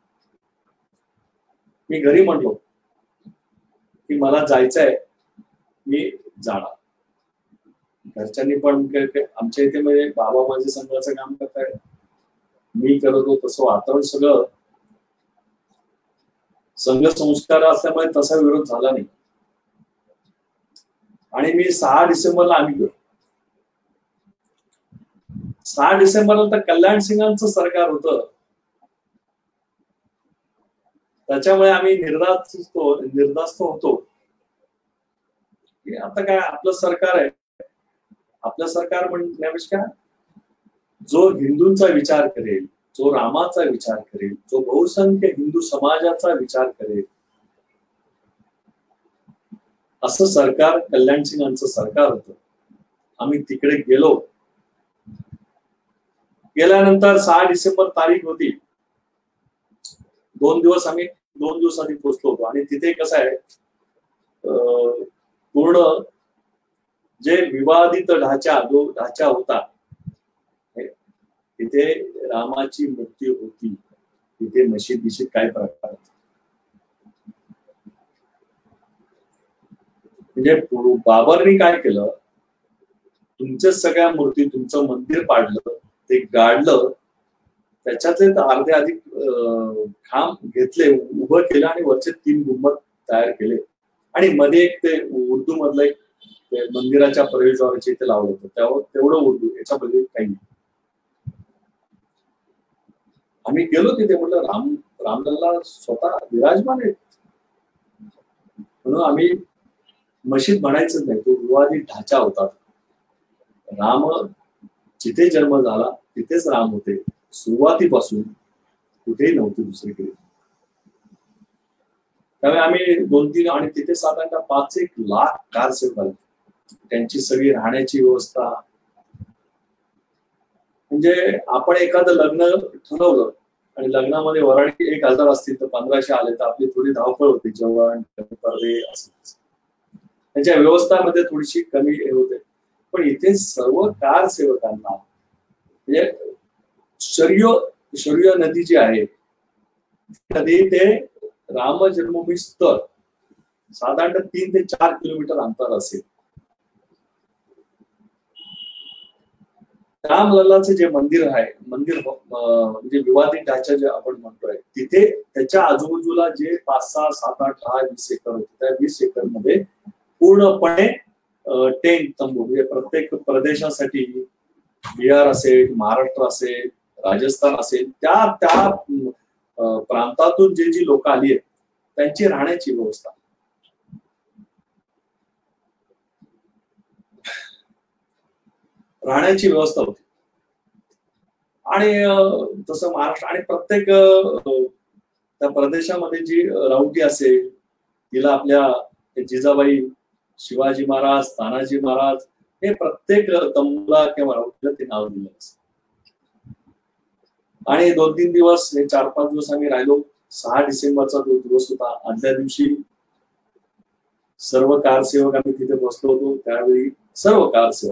मी घरी म्हणलो की मला जायचंय, मी जाणार. घरच्यांनी पण आमच्या इथे म्हणजे बाबा माझे संघाचं काम करताय, मी करत होतो तसं वातावरण सगळं संघ संस्कार असल्यामुळे तसा विरोध झाला नाही. आणि मी सहा डिसेंबरला आम्ही गेलो. सहा डिसेंबरला तर कल्याण सिंगांचं सरकार होतं, त्याच्यामुळे आम्ही निर्धास्त निर्धास्त होतो की आता काय आपलं सरकार आहे. आपलं सरकार म्हणण्यापेक्षा जो हिंदूंचा विचार करेल, जो रामाचा विचार करेल, जो बहुसंख्य हिंदू समाजाचा विचार करेल, असं सरकार कल्याण सिंगांचं सरकार होतं. आम्ही तिकडे गेलो. गेल्यानंतर सहा डिसेंबर तारीख होती. दोन दिवस आम्ही दोन दिवस आधी पोहोचलो होतो. आणि तिथे कसं आहे, पूर्ण जे विवादित ढाचा जो ढाचा होता, तिथे रामाची मूर्ती होती, तिथे मशीद बिशीद काय प्रकार. म्हणजे बाबरनी काय केलं, तुमच्या सगळ्या मूर्ती, तुमचं मंदिर पाडलं, ते गाडलं, त्याच्यातले अर्धे अधिक खांब घेतले, उभं केलं आणि वरचे तीन गुंबद तयार केले. आणि मध्ये एक ते उर्दू मधलं एक मंदिराच्या प्रवेशद्वाराचे इथे लावलं होतं, त्यावर तेवढं उर्दू, याच्यामध्ये काही नाही. आम्ही गेलो तिथे, म्हटलं राम रामलल्ला स्वतः विराजमान आहेत, म्हणून आम्ही मशीद म्हणायचं नाही, तो विवादित ढाचा होता. राम जिथे जन्म झाला तिथेच राम होते, सुरुवातीपासून कुठेही नव्हती दुसरीकडे. त्यामुळे आम्ही दोन तीन आणि तिथे साधारणतः पाच एक लाख कारसेवक आले. त्यांची सगळी राहण्याची व्यवस्था, म्हणजे आपण एखादं लग्न ठरवलं आणि लग्नामध्ये वराडी एक हजार असतील तर पंधराशे आले तर आपली थोडी धावपळ होती, जेवण पर्दे असं. त्यांच्या व्यवस्थामध्ये थोडीशी कमी होते. पण इथे सर्व कारसेवकांना म्हणजे शर्य शर्य नदी जी आहे नदी ते राम जन्मभूमी स्थळ साधारण तीन ते चार किलोमीटर अंतर असेल. रामलल्लाचे जे मंदिर आहे, मंदिर म्हणजे विवादित ढाचा जे आपण म्हणतोय, तिथे त्याच्या आजूबाजूला जे पाच सहा सात आठ दहा वीस एकर होते, त्या वीस एकर मध्ये पूर्णपणे टेंट तंबू, म्हणजे प्रत्येक प्रदेशासाठी बिहार असेल, महाराष्ट्र असेल, राजस्थान असेल, त्या त्या प्रांतातून जे जी लोक आली आहेत त्यांची राहण्याची व्यवस्था. राहण्याची व्यवस्था होती. आणि तसं महाराष्ट्र आणि प्रत्येक त्या प्रदेशामध्ये जी राऊटी असेल तिला आपल्या जिजाबाई, शिवाजी महाराज, तानाजी महाराज हे प्रत्येक तंबूला किंवा राऊटीला ते नाव दिलं असतं. आणि दोन तीन दिवस हे चार पाच दिवस आम्ही राहिलो. सहा डिसेंबरचा तो दिवस होता. आदल्या दिवशी सर्व कारसेवक आम्ही तिथे बसलो होतो. त्यावेळी सर्व कारसेवक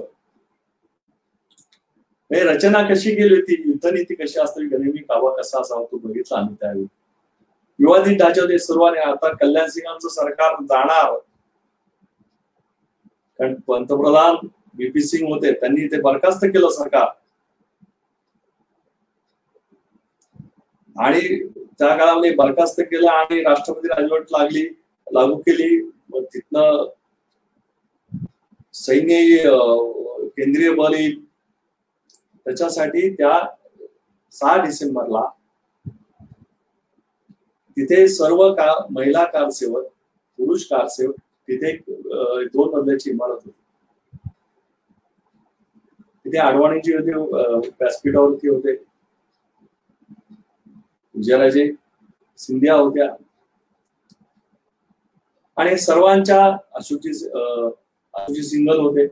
रचना कशी केली होती, युद्धनीती कशी असते, गनिमी कावा कसा असावा तो बघितला आम्ही त्यावेळी. विवादित ढाच्यामध्ये सुरुवात. आता कल्याण सिंगांचं सरकार जाणार, कारण पंतप्रधान बी पी सिंग होते, त्यांनी ते बरखास्त केलं सरकार. आणि त्या काळामध्ये बरखास्त केलं आणि राष्ट्रपती राजवट लागली, लागू केली. मग तिथनं सैन्य, केंद्रीय बल येईल. त्याच्यासाठी त्या सहा डिसेंबरला तिथे सर्व का महिला कारसेवक, पुरुष कारसेवक तिथे दोन मजल्याची इमारत होती. तिथे आडवाणीची होते, व्यासपीठावरती होते, विजयराजे सिंधिया होत्या आणि सर्वांच्या अशोकजी अशोकजी सिंगल होते.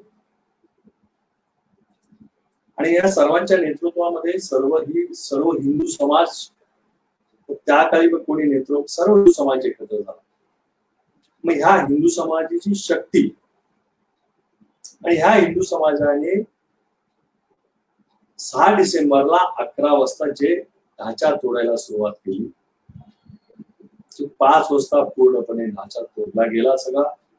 आणि या सर्वांच्या नेतृत्वामध्ये सर्व ही सर्व हिंदू समाज, त्या काळी कोणी नेतृत्व, सर्व हिंदू समाज एकत्र झाला. मग ह्या हिंदू समाजाची शक्ती आणि ह्या हिंदू समाजाने सहा डिसेंबरला अकरा वाजता जे ढाचा तोडायला सुरुवात केली, पाच वाजता पूर्णपणे ढाचा तोडला गेला सगळा.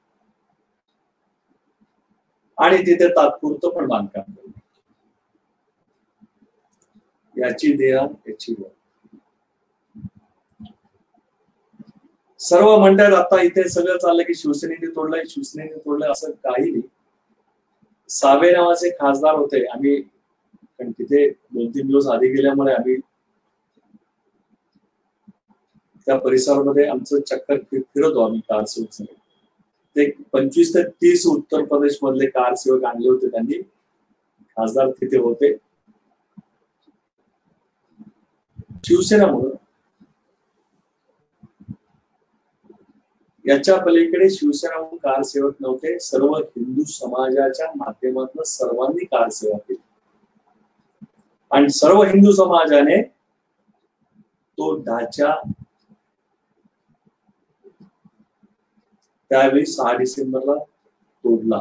आणि तिथे तात्पुरतं पण बांधकाम केलं. याची देहा याची वर. सर्व म्हणतात आता इथे सगळं चाललं की शिवसेनेने तोडलंय, शिवसेनेने तोडलंय, असं काही नाही. सावे नावाचे खासदार होते. आम्ही कारण तिथे दोन तीन दिवस आधी गेल्यामुळे आम्ही त्या परिसरामध्ये आमचं चक्कर फिरतो आम्ही कारसेवक सगळे. ते पंचवीस ते तीस उत्तर प्रदेश मधले कारसेवक आणले होते त्यांनी, खासदार तिथे होते. शिवसेना म्हणून याच्या पलीकडे शिवसेना म्हणून कारसेवक नव्हते. सर्व हिंदू समाजाच्या माध्यमातून सर्वांनी कारसेवा केली आणि सर्व हिंदू समाजाने तो ढाचा त्यावेळी सहा डिसेंबरला तोडला.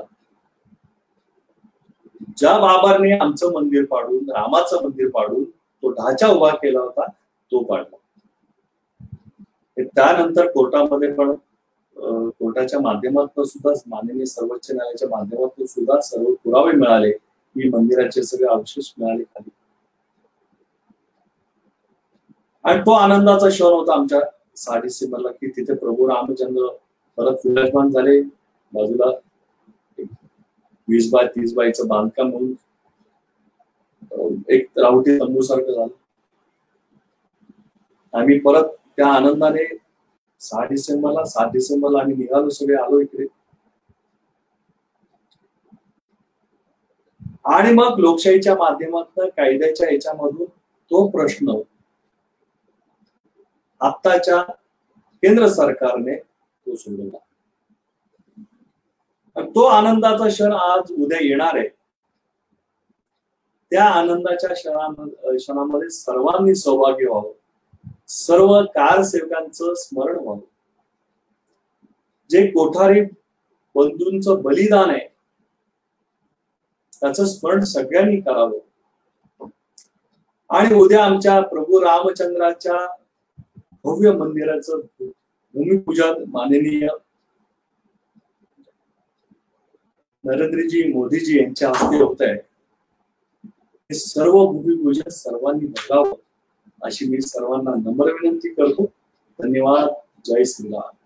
ज्या बाबांनी आमचं मंदिर पाडून, रामाचं मंदिर पाडून तो ढाचा उभा केला होता तो पाडला. त्यानंतर कोर्टामध्ये पण, कोर्टाच्या माध्यमातून सुद्धा, माननीय सर्वोच्च न्यायालयाच्या माध्यमातून सुद्धा सर्व पुरावे मिळाले की मंदिराचे सगळे अवशेष मिळाले खाली. आणि तो आनंदाचा क्षण होता आमच्या सहा डिसेंबरला की तिथे प्रभू रामचंद्र परत विराजमान झाले. बाजूला वीस बाय तीस बायचं बांधकाम होऊन एक रावटी तंबू सारखं झालं. आम्ही परत त्या आनंदाने सहा डिसेंबरला सात डिसेंबरला आम्ही निघालो, सगळे आलो इकडे. आणि मग लोकशाहीच्या माध्यमातून, कायद्याच्या याच्यामधून तो प्रश्न आत्ताच्या केंद्र सरकारने तो सोडवला. तो आनंदाचा क्षण आज उद्या येणार आहे. त्या आनंदाच्या क्षणामध्ये क्षणामध्ये सर्वांनी सहभागी व्हावं, सर्व कारसेवकांचं स्मरण व्हावं. जे कोठारी बंधूंचं बलिदान आहे त्याचं स्मरण सगळ्यांनी करावं. आणि उद्या आमच्या प्रभू रामचंद्राच्या भव्य मंदिराचं भूमिपूजन माननीय नरेंद्रजी मोदीजी यांच्या हस्ते होत आहे. हे सर्व भूमिपूजन सर्वांनी बघावं अशी मी सर्वांना नम्र विनंती करतो. धन्यवाद. जय श्रीराम.